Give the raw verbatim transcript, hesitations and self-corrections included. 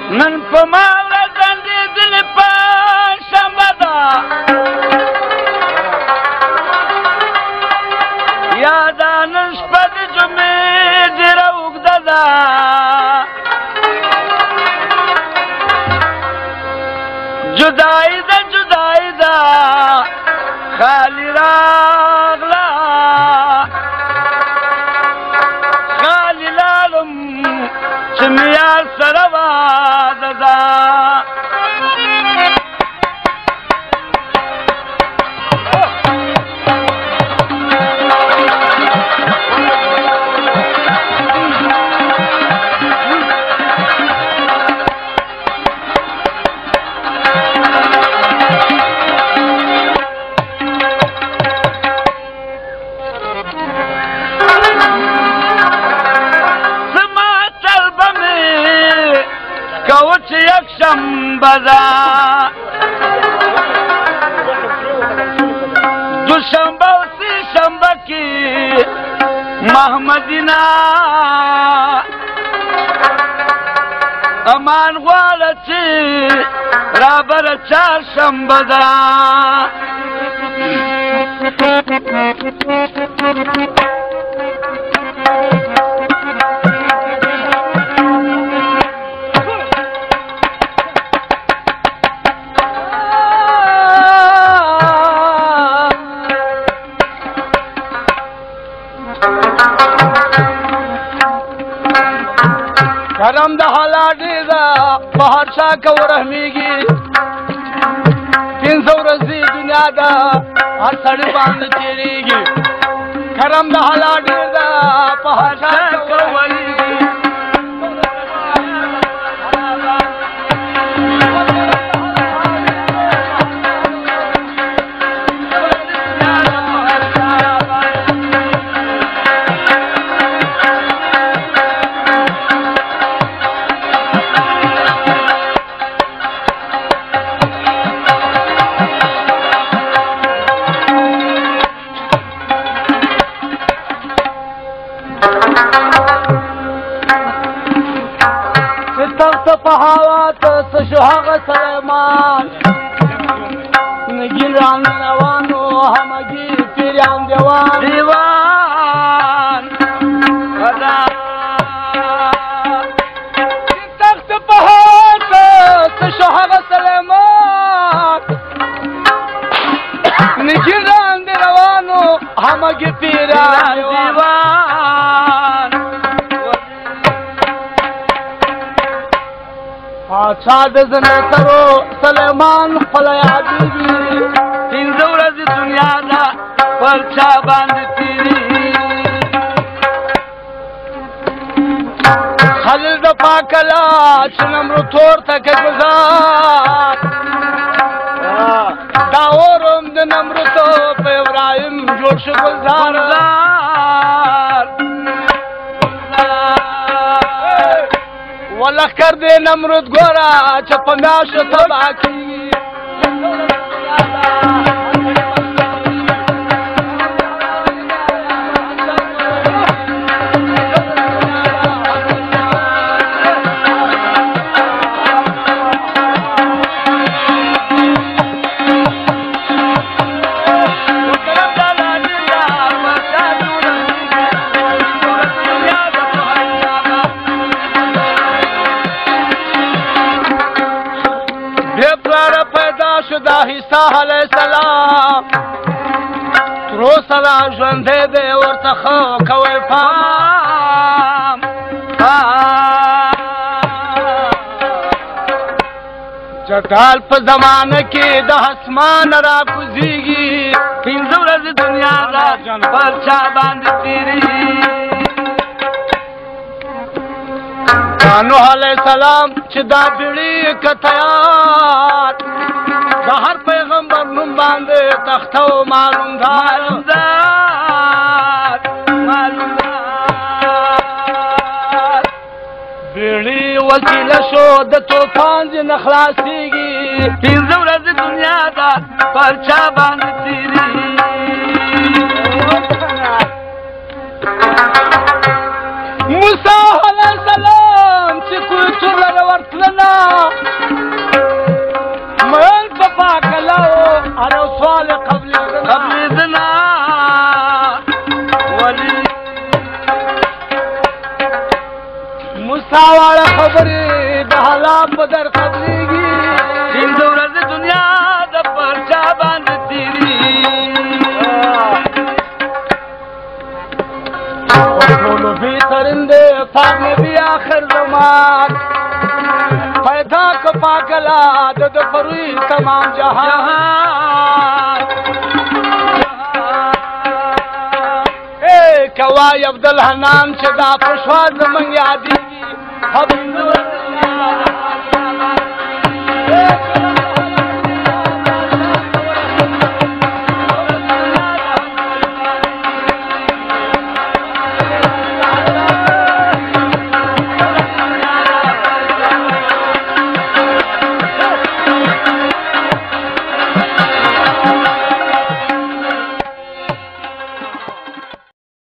نن په ما ورځ زندېدلې پنجشنبه ده یا دا نن شپه د جمعې ډېره اوږده ده جدایي ده جدایي ده خالي راغله خالي لاړم چې مې یار سره واده ده کوچ یک شنبه ده دوشنبه و سه شنبه کې محمدینه امان غواړه چې رابره چهارشنبه ده کرم د حالا ډېر ده په هر چا که ورحمېږي پنځه ورځې دنیا ده هر سړي باندې تېرېږي کرم د حالا ډېر ده په هر چا که ورحمېږي صفحات سشهغ سليمان نجين ران روانو همگی پیریان دیوان دیوان خدا تخت صفحات سشهغ سليمان نجين ران روانو همگی پیریان دیوان پاچا د زنترو سلیمان خپل یادېږي پنځه ورځې دنیا ده پر چا باندې تېرېږي خلیل د پاکله چې نمرتور ته که ګزار دا اورم د نمرتو په ابراهیم جوړ شو ګلزار ولخ دې نمرود ګوره چې په میاشتو تباه کېږي دا عیسی علیه السلام تر اوسه لا ژوندی دی ورته ښه کوئ پام جدال په زمانه کې د اسمانه راکوزېږي پنځه ورځې دنیا ده پر چا باندې تېرېږي نوح علیه السلام چې دا بیړۍ که تیار د هر پیغمبر نوم باندې تخته و معلومدار بیړۍ وسیله شو د طوفان ځینې خلاصېږي پنځه ورځې دنیا ده پر چا باندې تېرېږي موسی علیه السلام چې کوی تور ورتلنا مل پپا کلاو ارو سوال قبل زنا قبل زنا ولی مساوال خبری دہلا بدر قبلیگی ہند ورز دنیا دا پرچا باند تیری وطولو بھی ترندے فاق نبی آخر زمان پیدا کپا کلا دد فروی تمام جہان اے کوائی عبدالحنان چدا پشواز من یادی اب